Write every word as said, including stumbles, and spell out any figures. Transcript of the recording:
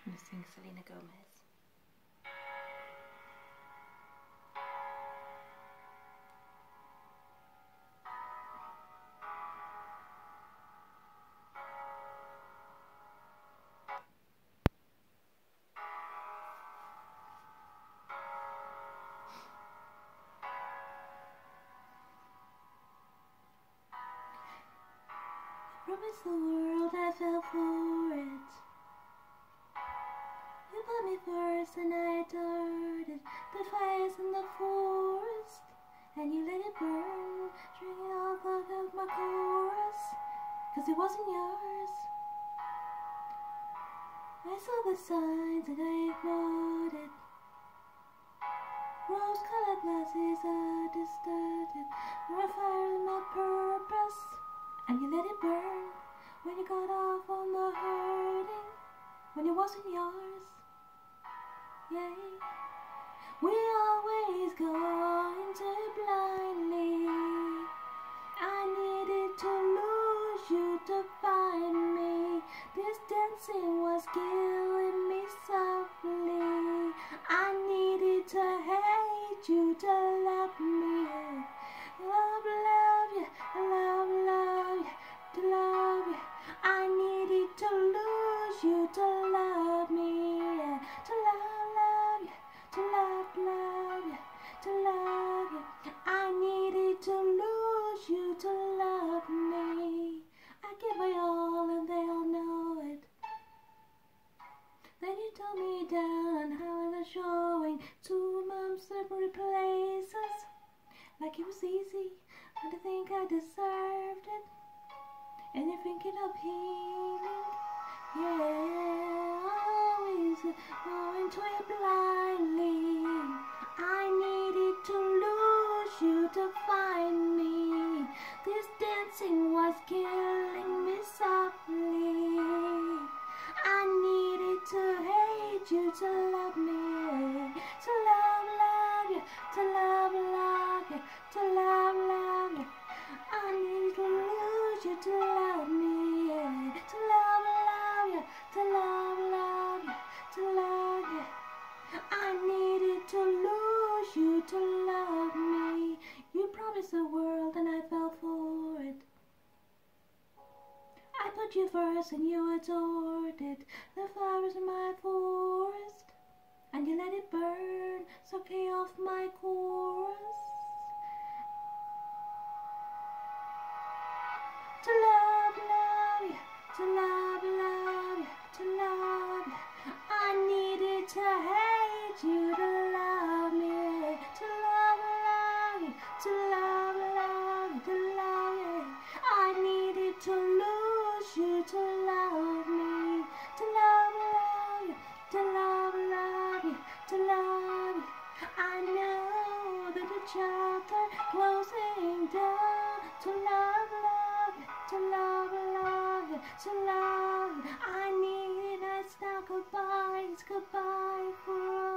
I'm going to sing Selena Gomez. Promised the world, I fell for it. You put me first and I adored it. The fires in the forest, and you let it burn, drinking all thought of my chorus, cause it wasn't yours. I saw the signs and I ignored it. Rose-colored glasses are distorted. There are fires in my purpose, and you let it burn when you got off on the hurting, when it wasn't yours. Yeah, we always go into blindly. I needed to lose you to find me. This dancing was killing me softly. I needed to hate you to love me. Love, love you, love, love you, to love you. I needed to lose you to love me, yeah. To love, love you, to love, love you, to love you. I needed to lose you to love me. I give my all and they all know it. Then you told me down how I was showing two months separate places, like it was easy, and I think I deserved it. And you're thinking of healing, yeah, always going to it blindly. I needed to lose you to find me. This dancing was killing me softly. I needed to hate you to love me, to love, love you, to love, love you, to love, love you. I need to lose you to love me, yeah. To love, love you, to love, love you, to love you. I needed to lose you to love me. You promised the world and I fell for it. I put you first and you adored it. The flowers in my forest, and you let it burn, soaking off my chorus. To love, love you, to love, love you, to love you. I needed to hate you to love me. To love, love you, to love, love you, to love you. I needed to lose you to love me. To love, love you, to love, love you, to love you. I know that the chapter closing down. To love, love you, to love, love you, to love you. I need it, it's now goodbye, it's goodbye for